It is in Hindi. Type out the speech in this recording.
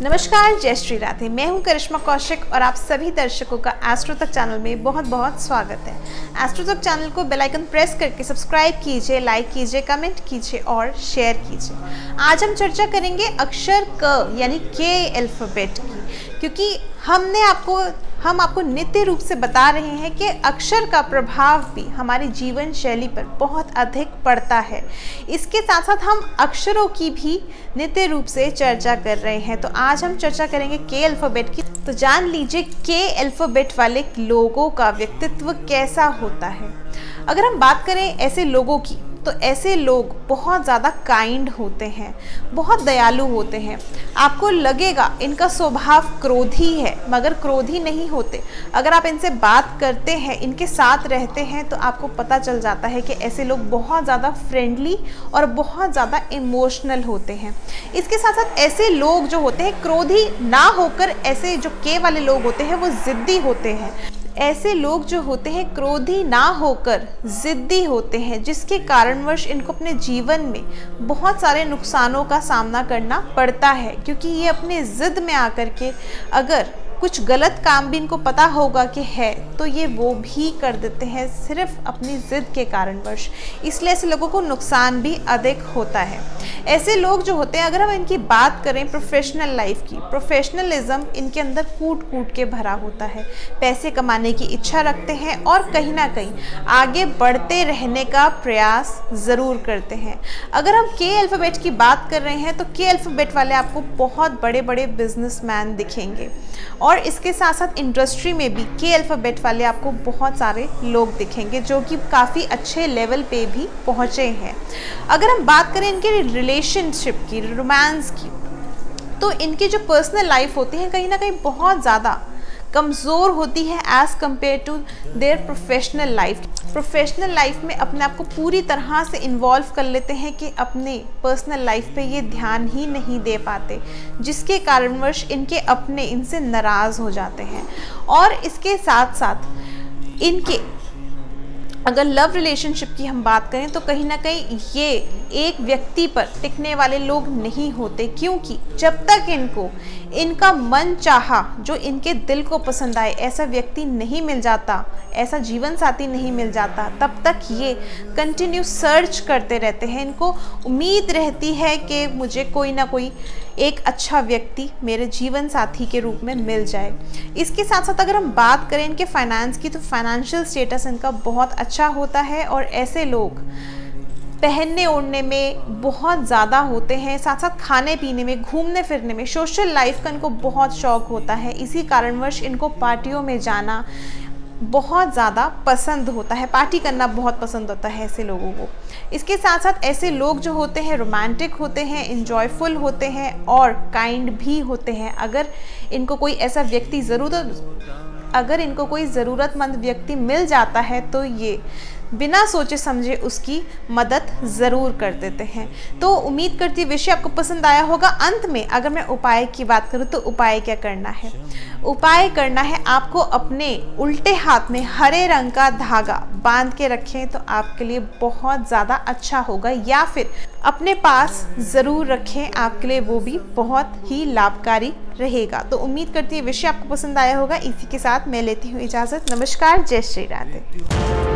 नमस्कार, जय श्री राधे। मैं हूं करिश्मा कौशिक और आप सभी दर्शकों का एस्ट्रो तक चैनल में बहुत बहुत स्वागत है। एस्ट्रो तक चैनल को बेल आइकन प्रेस करके सब्सक्राइब कीजिए, लाइक कीजिए, कमेंट कीजिए और शेयर कीजिए। आज हम चर्चा करेंगे अक्षर क यानी के अल्फाबेट की, क्योंकि हम आपको नित्य रूप से बता रहे हैं कि अक्षर का प्रभाव भी हमारी जीवन शैली पर बहुत अधिक पड़ता है। इसके साथ साथ हम अक्षरों की भी नित्य रूप से चर्चा कर रहे हैं। तो आज हम चर्चा करेंगे के अल्फाबेट की। तो जान लीजिए के अल्फाबेट वाले लोगों का व्यक्तित्व कैसा होता है। अगर हम बात करें ऐसे लोगों की, तो ऐसे लोग बहुत ज़्यादा काइंड होते हैं, बहुत दयालु होते हैं। आपको लगेगा इनका स्वभाव क्रोधी है, मगर क्रोधी नहीं होते। अगर आप इनसे बात करते हैं, इनके साथ रहते हैं, तो आपको पता चल जाता है कि ऐसे लोग बहुत ज़्यादा फ्रेंडली और बहुत ज़्यादा इमोशनल होते हैं। इसके साथ साथ ऐसे लोग जो होते हैं क्रोधी ना होकर, ऐसे जो के वाले लोग होते हैं वो ज़िद्दी होते हैं। ऐसे लोग जो होते हैं क्रोधी ना होकर ज़िद्दी होते हैं, जिसके कारणवश इनको अपने जीवन में बहुत सारे नुकसानों का सामना करना पड़ता है, क्योंकि ये अपने ज़िद में आकर के अगर कुछ गलत काम भी इनको पता होगा कि है, तो ये वो भी कर देते हैं सिर्फ अपनी ज़िद के कारणवश। इसलिए ऐसे लोगों को नुकसान भी अधिक होता है। ऐसे लोग जो होते हैं, अगर हम इनकी बात करें प्रोफेशनल लाइफ की, प्रोफेशनलिज्म इनके अंदर कूट कूट के भरा होता है। पैसे कमाने की इच्छा रखते हैं और कहीं ना कहीं आगे बढ़ते रहने का प्रयास ज़रूर करते हैं। अगर हम के अल्फ़ाबेट की बात कर रहे हैं, तो के अल्फ़ाबेट वाले आपको बहुत बड़े बड़े बिजनेसमैन दिखेंगे और इसके साथ साथ इंडस्ट्री में भी के अल्फ़ाबेट वाले आपको बहुत सारे लोग दिखेंगे जो कि काफ़ी अच्छे लेवल पे भी पहुँचे हैं। अगर हम बात करें इनके रिलेशनशिप की, रोमांस की, तो इनकी जो पर्सनल लाइफ होती है कहीं ना कहीं बहुत ज़्यादा कमज़ोर होती है as compare to their professional life. Professional life में अपने आप को पूरी तरह से इन्वॉल्व कर लेते हैं कि अपने पर्सनल लाइफ पे ये ध्यान ही नहीं दे पाते, जिसके कारणवश इनके अपने इनसे नाराज़ हो जाते हैं। और इसके साथ साथ इनके अगर लव रिलेशनशिप की हम बात करें, तो कहीं ना कहीं ये एक व्यक्ति पर टिकने वाले लोग नहीं होते, क्योंकि जब तक इनको इनका मन चाहा, जो इनके दिल को पसंद आए, ऐसा व्यक्ति नहीं मिल जाता, ऐसा जीवन साथी नहीं मिल जाता, तब तक ये कंटिन्यू सर्च करते रहते हैं। इनको उम्मीद रहती है कि मुझे कोई ना कोई एक अच्छा व्यक्ति मेरे जीवन साथी के रूप में मिल जाए। इसके साथ साथ अगर हम बात करें इनके फाइनेंस की, तो फाइनेंशियल स्टेटस इनका बहुत अच्छा होता है और ऐसे लोग पहनने ओढ़ने में बहुत ज़्यादा होते हैं। साथ साथ खाने पीने में, घूमने फिरने में, सोशल लाइफ का इनको बहुत शौक होता है। इसी कारणवश इनको पार्टियों में जाना बहुत ज़्यादा पसंद होता है, पार्टी करना बहुत पसंद होता है ऐसे लोगों को। इसके साथ साथ ऐसे लोग जो होते हैं रोमांटिक होते हैं, इंजॉयफुल होते हैं और काइंड भी होते हैं। अगर इनको कोई ज़रूरतमंद व्यक्ति मिल जाता है, तो ये बिना सोचे समझे उसकी मदद ज़रूर कर देते हैं। तो उम्मीद करती हूँ विषय आपको पसंद आया होगा। अंत में अगर मैं उपाय की बात करूँ, तो उपाय क्या करना है? उपाय करना है आपको अपने उल्टे हाथ में हरे रंग का धागा बांध के रखें, तो आपके लिए बहुत ज़्यादा अच्छा होगा, या फिर अपने पास ज़रूर रखें, आपके लिए वो भी बहुत ही लाभकारी रहेगा। तो उम्मीद करती हूँ विषय आपको पसंद आया होगा। इसी के साथ मैं लेती हूँ इजाज़त। नमस्कार, जय श्री राधे।